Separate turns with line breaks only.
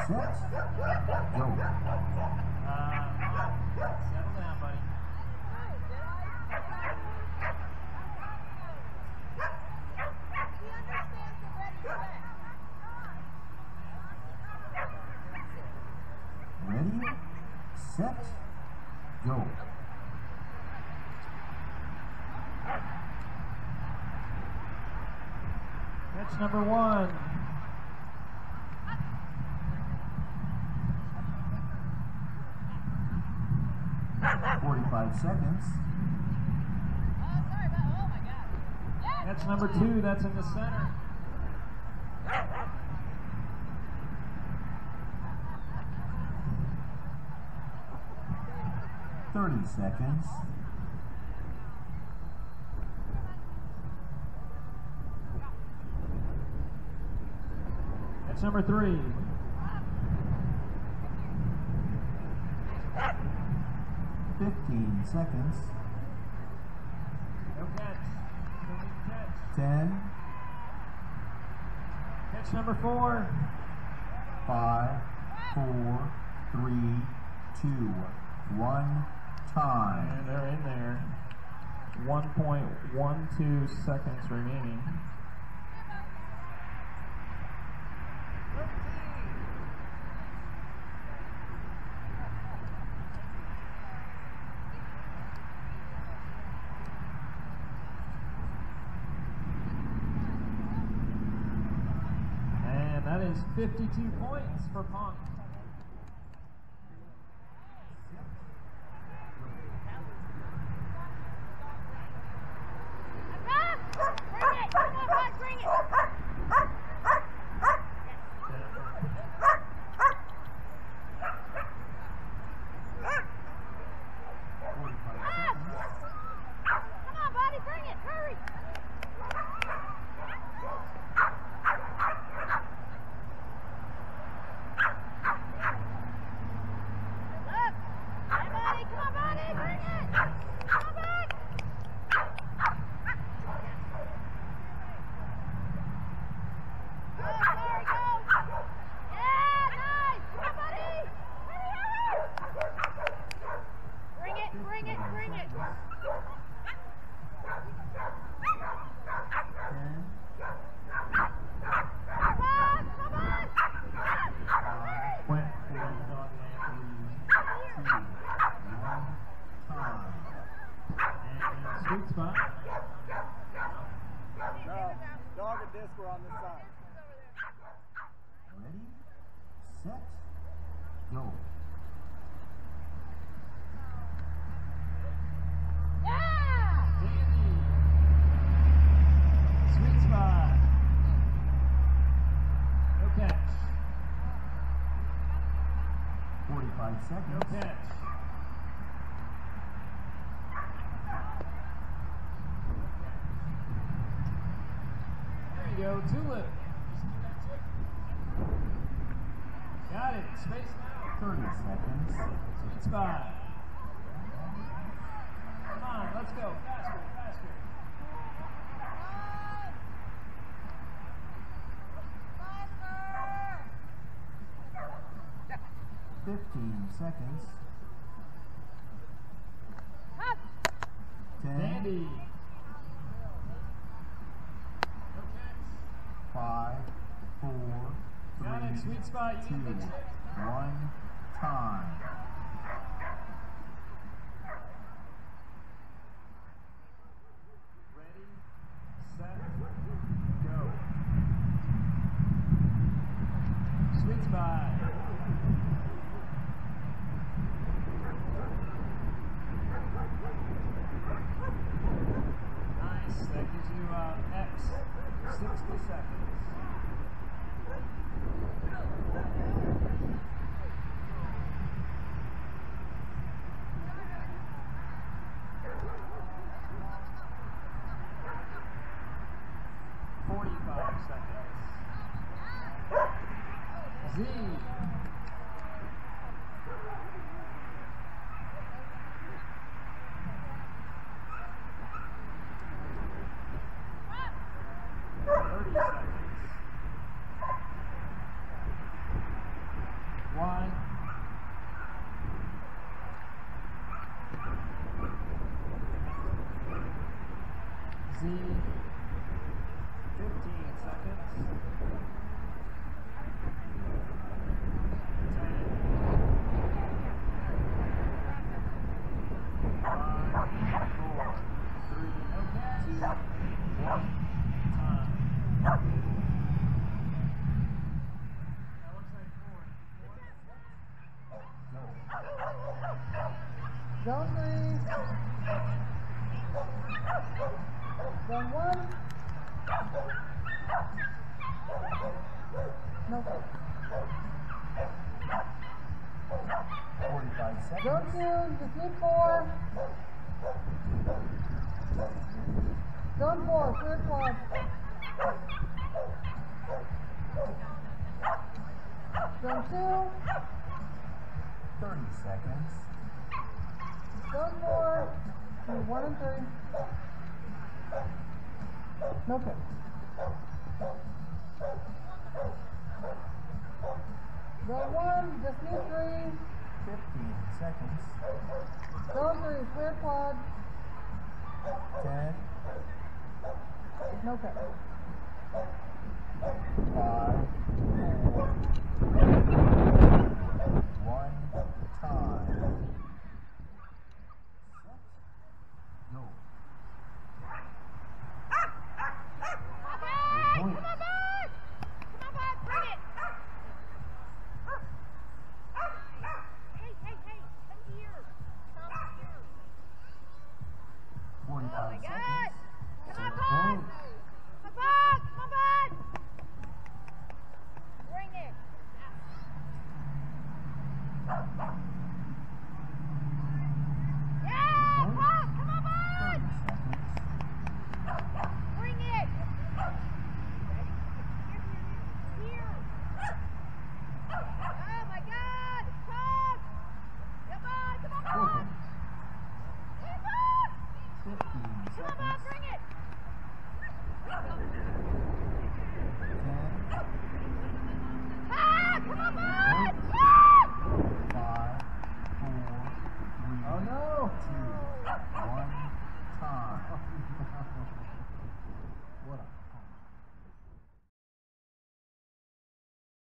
set, go.
Settle down, buddy.
Ready, set, go.
Catch number 1.
45 seconds.
Catch number 2, that's in the center.
30 seconds.
Catch number 3.
15 seconds.
No catch. No need to catch.
10,
Catch number 4.
5, 4, 3, 2, 1, time.
And they're in there. 1.12 seconds remaining. And that is 52 points for Punk. Sweet spot.
Dog and disc were on this side.
Ready, set, go.
Dandy. Sweet spot. No catch.
45 seconds.
No catch. There you go, Tulip. Got it. Space now.
30 seconds.
Sweet spot. Come on, let's go. Faster, faster.
15 seconds. 10,
Dandy. No catch.
5, 4,
Got it.
3,
Sweet spot. You
2,
can fix it.
1, time.
Ready, set, go. Sweet spot. Nice. That gives you X 60 seconds. Z. Z. 15 seconds. 10, 5, 4, 3, 2, 1. Time. That looks like 4.
Zone 3. Zone 1. No.
45 seconds.
Zone 2. Just need 4. Zone 4. Clear quad. Zone 2.
30 seconds.
Zone 4. 1 and 3. No pick. Zone 1, just need 3.
15 seconds.
Zone 3, clear quad.
10,
No pick.
5, 4, 1. Time. Go. Point.
Come on, bud! Bring it! Hey, come here. Come here.
45
Oh my God!
seconds.
Come on,
Point.
bud! Come on, bud! Bring it. Yeah, Pop! Come on, bud!
30 seconds.
Bring it. Here. Oh my God! Pop! Come on, bud! Hey, Pop!
15
Come on, bud,
seconds.
bring it!